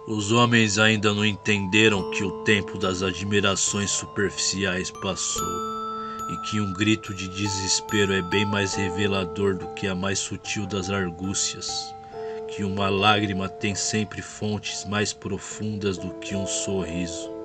Os homens ainda não entenderam que o tempo das admirações superficiais passou e que um grito de desespero é bem mais revelador do que a mais sutil das argúcias, que uma lágrima tem sempre fontes mais profundas do que um sorriso.